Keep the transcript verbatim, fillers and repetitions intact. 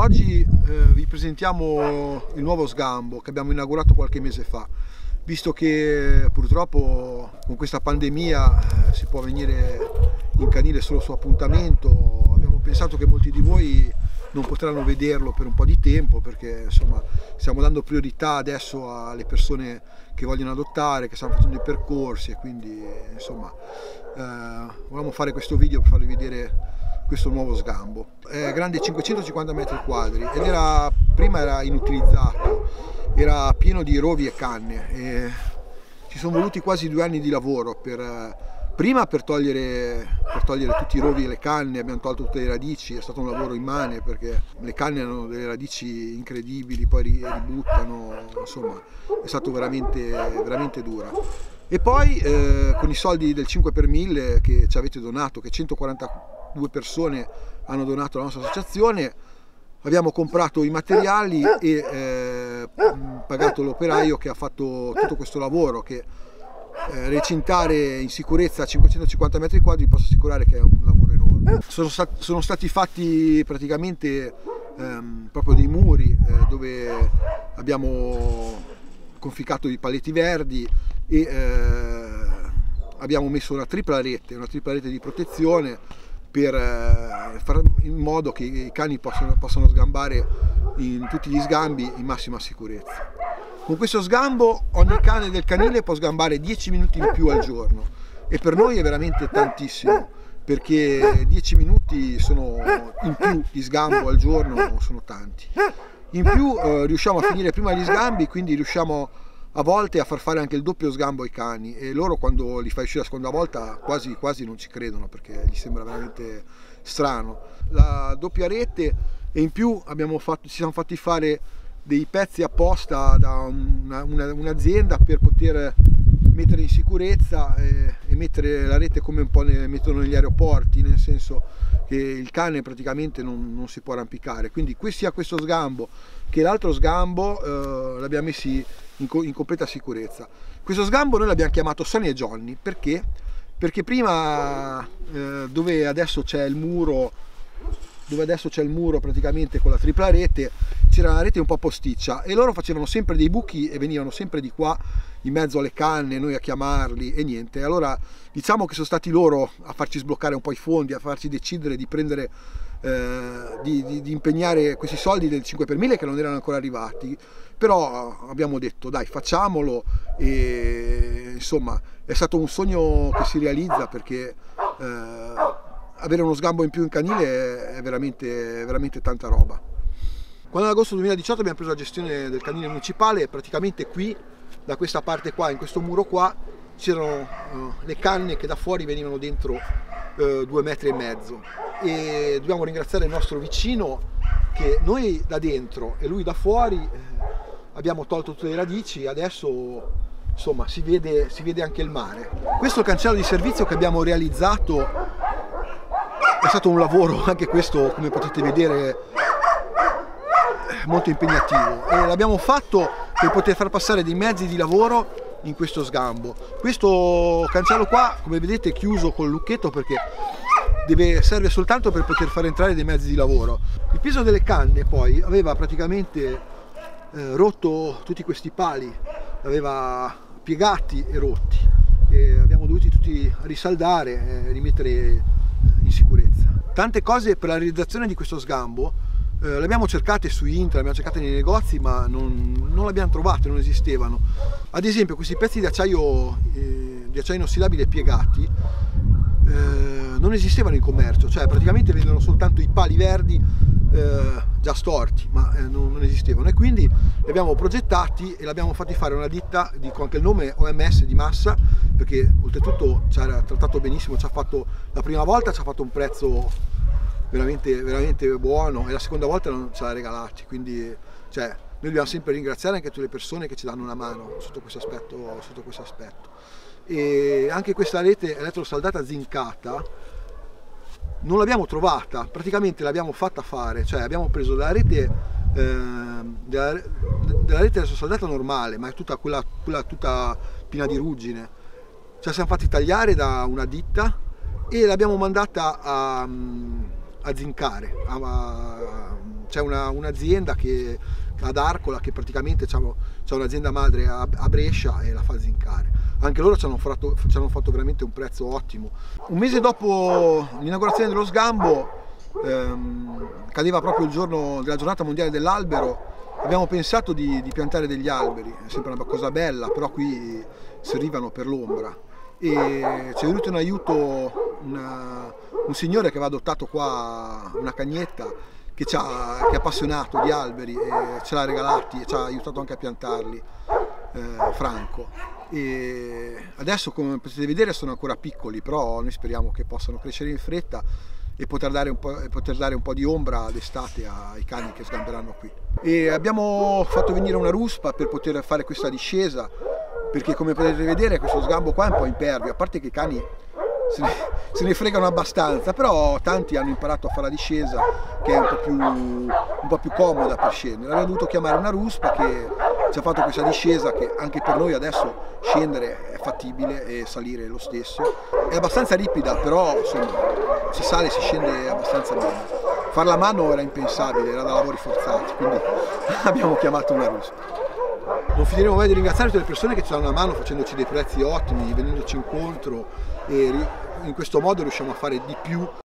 Oggi eh, vi presentiamo il nuovo sgambo che abbiamo inaugurato qualche mese fa. Visto che purtroppo con questa pandemia eh, si può venire in canile solo su appuntamento, abbiamo pensato che molti di voi non potranno vederlo per un po' di tempo, perché insomma stiamo dando priorità adesso alle persone che vogliono adottare, che stanno facendo i percorsi, e quindi insomma eh, volevamo fare questo video per farvi vedere questo nuovo sgambo. È grande cinquecentocinquanta metri quadri ed era, prima era inutilizzato, era pieno di rovi e canne, e ci sono voluti quasi due anni di lavoro per, prima per togliere, per togliere tutti i rovi e le canne. Abbiamo tolto tutte le radici, è stato un lavoro immane perché le canne hanno delle radici incredibili, poi ributtano, insomma è stato veramente, veramente dura. E poi eh, con i soldi del cinque per mille che ci avete donato, che centoquarantadue persone hanno donato alla nostra associazione, abbiamo comprato i materiali e eh, pagato l'operaio che ha fatto tutto questo lavoro, che eh, recintare in sicurezza cinquecentocinquanta metri quadri, vi posso assicurare che è un lavoro enorme. Sono, stat sono stati fatti praticamente ehm, proprio dei muri eh, dove abbiamo conficcato i paletti verdi e eh, abbiamo messo una tripla rete, una tripla rete di protezione per eh, fare in modo che i cani possano, possano sgambare in tutti gli sgambi in massima sicurezza. Con questo sgambo ogni cane del canile può sgambare dieci minuti in più al giorno, e per noi è veramente tantissimo, perché dieci minuti sono in più di sgambo al giorno sono tanti. In più eh, riusciamo a finire prima gli sgambi, quindi riusciamo a volte a far fare anche il doppio sgambo ai cani, e loro quando li fai uscire la seconda volta quasi, quasi non ci credono, perché gli sembra veramente strano. La doppia rete, e in più abbiamo fatto, ci siamo fatti fare dei pezzi apposta da un'azienda per poter mettere in sicurezza e, e mettere la rete come un po' ne mettono negli aeroporti, nel senso che il cane praticamente non, non si può arrampicare. Quindi sia questo sgambo che l'altro sgambo eh, l'abbiamo messi in, in completa sicurezza. Questo sgambo noi l'abbiamo chiamato Sonny e Johnny perché? Perché prima eh, dove adesso c'è il muro dove adesso c'è il muro praticamente con la tripla rete, c'era una rete un po' posticcia e loro facevano sempre dei buchi e venivano sempre di qua in mezzo alle canne, noi a chiamarli e niente. Allora diciamo che sono stati loro a farci sbloccare un po' i fondi, a farci decidere di prendere eh, di, di, di impegnare questi soldi del cinque per mille che non erano ancora arrivati, però abbiamo detto dai, facciamolo, e insomma è stato un sogno che si realizza, perché eh, avere uno sgambo in più in canile è veramente, veramente tanta roba. Quando nell'agosto duemiladiciotto abbiamo preso la gestione del canile municipale, praticamente qui, da questa parte qua, in questo muro qua, c'erano uh, le canne che da fuori venivano dentro uh, due metri e mezzo, e dobbiamo ringraziare il nostro vicino che noi da dentro e lui da fuori eh, abbiamo tolto tutte le radici, adesso insomma si vede, si vede anche il mare. Questo è il cancello di servizio che abbiamo realizzato. È stato un lavoro, anche questo come potete vedere, molto impegnativo, e l'abbiamo fatto per poter far passare dei mezzi di lavoro in questo sgambo. Questo cancello qua, come vedete, è chiuso col lucchetto perché deve, serve soltanto per poter far entrare dei mezzi di lavoro. Il peso delle canne poi aveva praticamente eh, rotto tutti questi pali, aveva piegati e rotti, e abbiamo dovuti tutti risaldare e rimettere in sicurezza. Tante cose per la realizzazione di questo sgambo eh, le abbiamo cercate su internet, le abbiamo cercate nei negozi, ma non, non le abbiamo trovate, non esistevano. Ad esempio questi pezzi di acciaio, eh, di acciaio inossidabile piegati eh, non esistevano in commercio, cioè praticamente vendono soltanto i pali verdi eh, già storti, ma eh, non, non esistevano, e quindi li abbiamo progettati e l'abbiamo fatti fare una ditta, dico anche il nome, O M S di Massa, perché oltretutto ci ha trattato benissimo, ci ha fatto, la prima volta ci ha fatto un prezzo veramente, veramente buono, e la seconda volta non ce l'ha regalati, quindi cioè, noi dobbiamo sempre ringraziare anche tutte le persone che ci danno una mano sotto questo aspetto, sotto questo aspetto. E anche questa rete elettrosaldata zincata non l'abbiamo trovata, praticamente l'abbiamo fatta fare, cioè abbiamo preso la rete eh, della, della rete elettrosaldata normale, ma è tutta quella, quella tutta piena di ruggine. Ce la siamo fatti tagliare da una ditta e l'abbiamo mandata a, a zincare, a, a c'è un'azienda che ad Arcola che praticamente c'è un'azienda madre a, a Brescia e la fa zincare. Anche loro ci hanno, fatto, ci hanno fatto veramente un prezzo ottimo. Un mese dopo l'inaugurazione dello Sgambo, ehm, cadeva proprio il giorno della giornata mondiale dell'albero, abbiamo pensato di, di piantare degli alberi, è sempre una cosa bella, però qui servivano per l'ombra. E ci è venuto in aiuto una, un signore che aveva adottato qua una cagnetta, che, ci ha, che è appassionato di alberi e ce l'ha regalati e ci ha aiutato anche a piantarli, eh, Franco. E adesso, come potete vedere, sono ancora piccoli, però noi speriamo che possano crescere in fretta e poter dare un po', poter dare un po' di ombra d'estate ai cani che sgamberanno qui. E abbiamo fatto venire una ruspa per poter fare questa discesa, perché come potete vedere questo sgambo qua è un po' impervio, a parte che i cani se ne, se ne fregano abbastanza, però tanti hanno imparato a fare la discesa che è un po' più, un po' più comoda per scendere. Abbiamo dovuto chiamare una ruspa che ci ha fatto questa discesa che anche per noi adesso scendere è fattibile e salire lo stesso. È abbastanza ripida, però insomma si sale e si scende abbastanza bene. Farla a mano era impensabile, era da lavori forzati, quindi abbiamo chiamato una ruspa. Non finiremo mai di ringraziare tutte le persone che ci danno una mano facendoci dei prezzi ottimi, venendoci incontro, e in questo modo riusciamo a fare di più